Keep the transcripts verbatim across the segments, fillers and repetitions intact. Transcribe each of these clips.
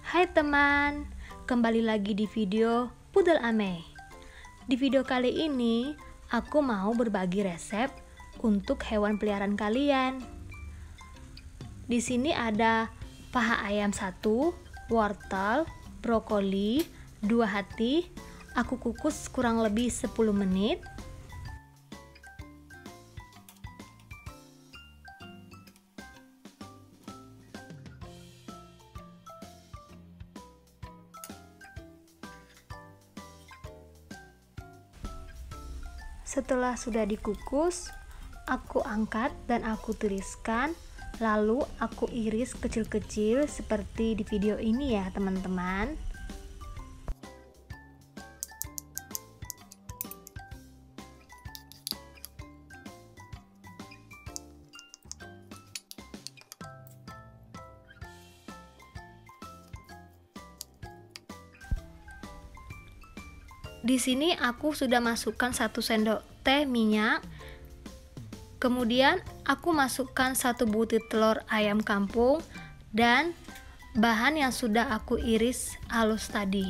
Hai teman, kembali lagi di video Pudel Ame. Di video kali ini, aku mau berbagi resep untuk hewan peliharaan kalian. Di sini ada paha ayam satu, wortel, brokoli, dua hati. Aku kukus kurang lebih sepuluh menit. Setelah sudah dikukus, aku angkat dan aku tiriskan, lalu aku iris kecil-kecil seperti di video ini ya teman-teman. Di sini aku sudah masukkan satu sendok teh minyak. Kemudian aku masukkan satu butir telur ayam kampung dan bahan yang sudah aku iris halus tadi.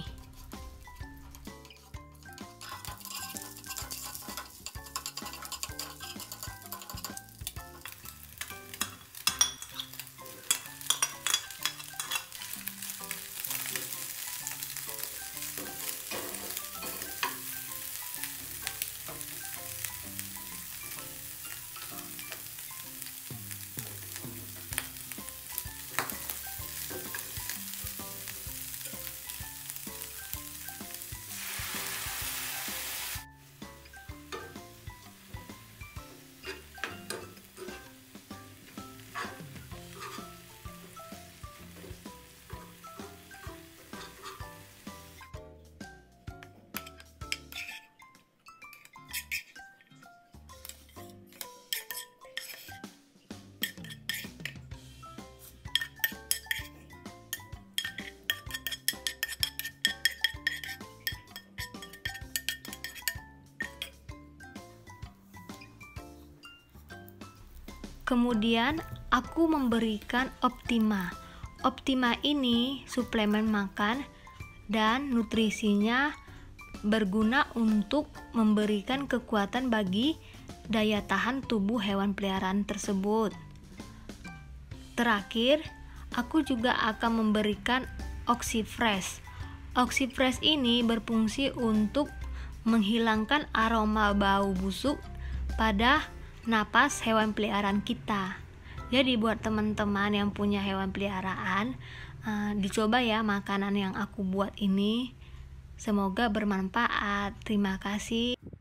Kemudian aku memberikan Optima. Optima ini suplemen makan dan nutrisinya berguna untuk memberikan kekuatan bagi daya tahan tubuh hewan peliharaan tersebut. Terakhir, aku juga akan memberikan Oxifresh. Oxifresh ini berfungsi untuk menghilangkan aroma bau busuk pada napas hewan peliharaan kita. Jadi buat teman-teman yang punya hewan peliharaan, uh, dicoba ya makanan yang aku buat ini. Semoga bermanfaat. Terima kasih.